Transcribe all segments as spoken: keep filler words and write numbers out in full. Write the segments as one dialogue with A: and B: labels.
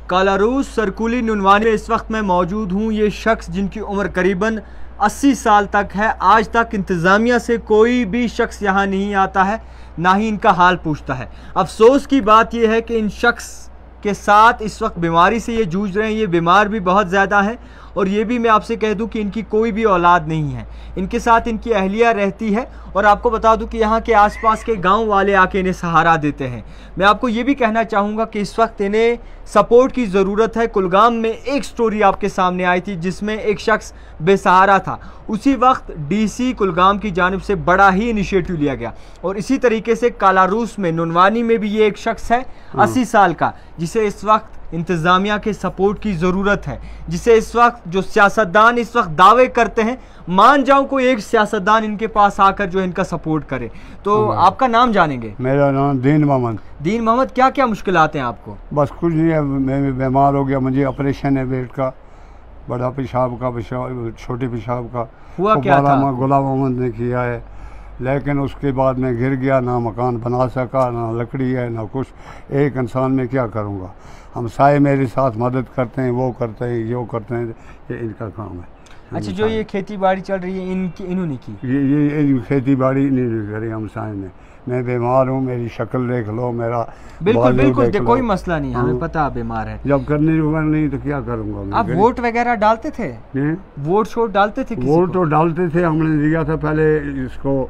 A: कालारूस सरकुली नुनवानी में इस वक्त मैं मौजूद हूँ। ये शख्स जिनकी उम्र करीबन अस्सी साल तक है, आज तक इंतज़ामिया से कोई भी शख्स यहाँ नहीं आता है, ना ही इनका हाल पूछता है। अफसोस की बात यह है कि इन शख्स के साथ इस वक्त बीमारी से ये जूझ रहे हैं। ये बीमार भी बहुत ज़्यादा हैं और ये भी मैं आपसे कह दूं कि इनकी कोई भी औलाद नहीं है। इनके साथ इनकी अहलिया रहती है और आपको बता दूं कि यहाँ के आसपास के गांव वाले आके इन्हें सहारा देते हैं। मैं आपको ये भी कहना चाहूँगा कि इस वक्त इन्हें सपोर्ट की ज़रूरत है। कुलगाम में एक स्टोरी आपके सामने आई थी जिसमें एक शख्स बेसहारा था। उसी वक्त डीसी कुलगाम की जानिब से बड़ा ही इनिशिएटिव लिया गया और इसी तरीके से कालारूस में नुनवानी में भी ये एक शख्स है अस्सी साल का, जिसे इस वक्त इंतज़ामिया के सपोर्ट की ज़रूरत है, जिसे इस वक्त जो सियासतदान इस वक्त दावे करते हैं, मान जाऊं कोई एक सियासतदान इनके पास आकर जो इनका सपोर्ट करे। तो आपका नाम जानेंगे?
B: मेरा नाम दीन मोहम्मद।
A: दीन मोहम्मद, क्या क्या मुश्किलात हैं आपको?
B: बस कुछ नहीं है, मैं बीमार हो गया, मुझे ऑपरेशन है पेट का, बड़ा पेशाब का, पेशाब छोटे पेशाब का।
A: हुआ क्या था?
B: गुलाम मोहम्मद ने किया है, लेकिन उसके बाद मैं गिर गया, ना मकान बना सका, ना लकड़ी है, ना कुछ। एक इंसान में क्या करूँगा? हमसाए मेरे साथ मदद करते हैं, वो करते हैं, यो करते हैं, ये इनका काम है।
A: अच्छा, जो ये खेती बाड़ी चल रही है इनकी इन्होंने की?
B: ये ये, ये खेती बाड़ी नहीं करी हमसाए ने। मैं बीमार हूँ, मेरी शक्ल देख लो, मेरा
A: बिल्कुल बिल्कुल दे, कोई मसला नहीं, हमें पता आप बीमार है।
B: जब करने होगा नहीं तो क्या करूँगा?
A: आप वोट वगैरह डालते थे? वोट शोट डालते थे?
B: वोट तो डालते थे, हमने दिया था पहले इसको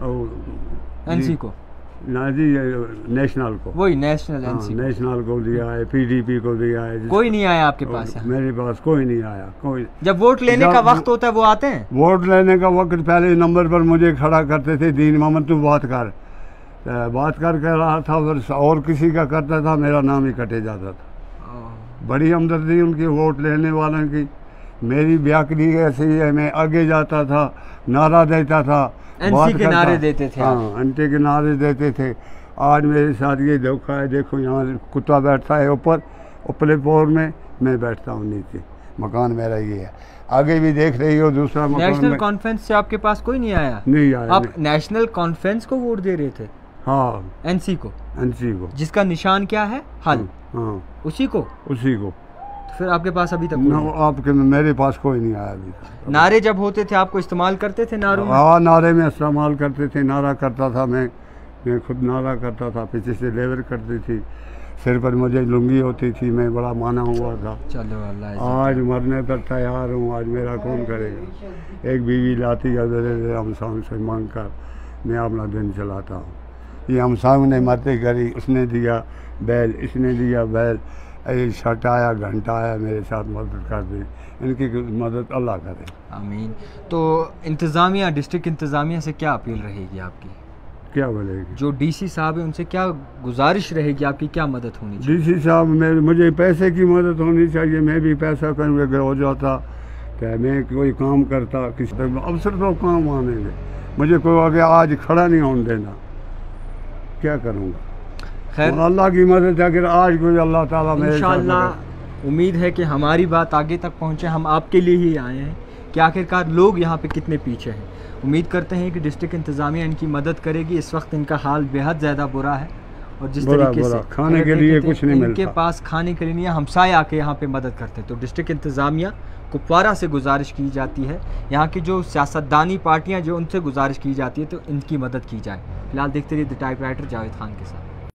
A: एनसी को,
B: ना जी नेशनल को,
A: वही नेशनल एनसी
B: नेशनल को दिया है, पीडीपी को दिया है।
A: कोई नहीं आया आपके पास?
B: मेरे पास कोई नहीं आया। कोई
A: जब वोट लेने का वक्त होता है वो आते हैं?
B: वोट लेने का वक्त पहले नंबर पर मुझे खड़ा करते थे, दीन मोहम्मद तू बात कर, बात कर कर रहा था, फिर और किसी का करता था, मेरा नाम ही कटे जाता था। बड़ी हमदर्दी उनकी वोट लेने वालों की। मेरी ब्याकरी ऐसी है, मैं आगे जाता था, नारा देता था,
A: एनसी के नारे देते थे।
B: हाँ, एनसी के नारे देते थे। आज मेरे साथ ये धोखा है, देखो यहाँ कुत्ता बैठता है ऊपर ऊपरे फ्लोर में, मैं बैठता हूँ नीचे, मकान मेरा ये है। आगे भी देख रही हो दूसरा मकान।
A: नेशनल कॉन्फ्रेंस से आपके पास कोई नहीं आया?
B: नहीं आया।
A: आप नेशनल कॉन्फ्रेंस को वोट दे रहे थे?
B: हाँ,
A: एनसी को।
B: एनसी को,
A: जिसका निशान क्या है? हल।
B: हाँ,
A: उसी को
B: उसी को।
A: तो फिर आपके पास अभी तक
B: न, आपके मेरे पास कोई नहीं आया अभी तक।
A: नारे जब होते थे आपको इस्तेमाल करते थे नारों में?
B: हाँ, नारे में इस्तेमाल करते थे, नारा करता था मैं मैं खुद नारा करता था, पीछे से लेबर करती थी, सिर पर मुझे लुंगी होती थी, मैं बड़ा माना हुआ था।
A: चलो अल्लाह।
B: आज मरने पर तैयार हूँ, आज मेरा कौन करेगा? एक बीवी लाती है मेरे हमसांग से मांग कर, मैं अपना दिन चलाता हूँ। ये हमसांग ने मरते करी, उसने दिया बैल, इसने दिया बैल, ये शर्ट आया, घंटा आया, मेरे साथ मदद कर दी। इनकी मदद अल्लाह करे, आमीन।
A: तो इंतज़ामिया, डिस्ट्रिक्ट इंतज़ामिया से क्या अपील रहेगी आपकी?
B: क्या बोलेगी? जो
A: डीसी साहब है उनसे क्या गुजारिश रहेगी आपकी, क्या मदद होनी चाहिए?
B: डीसी साहब, मेरे मुझे पैसे की मदद होनी चाहिए। मैं भी पैसा कहीं हो जाता क्या, मैं कोई काम करता, किसी अवसर तो काम आने में मुझे कोई आगे आज खड़ा नहीं होने देना, क्या करूँगा? खैर, अल्लाह की मदद है। अगर आज कोई अल्लाह ताला मेरे
A: इंशाअल्लाह उम्मीद है कि हमारी बात आगे तक पहुँचे। हम आपके लिए ही आए हैं कि आखिरकार लोग यहाँ पे कितने पीछे हैं। उम्मीद करते हैं कि डिस्ट्रिक्ट इंतज़ामिया इनकी मदद करेगी। इस वक्त इनका हाल बेहद ज़्यादा बुरा है और जिस तरीके से
B: खाने के लिए कुछ नहीं मिलता,
A: इनके पास खाने के लिए नहीं है, हमसाए आके यहाँ पे मदद करते हैं। तो डिस्ट्रिक्ट इंतज़ामिया कुपवारा से गुजारिश की जाती है, यहाँ की जो सियासतदानी पार्टियाँ जो उनसे गुजारिश की जाती है तो इनकी मदद की जाए। फिलहाल देखते रहिए द टाइपराइटर जावेद खान के साथ।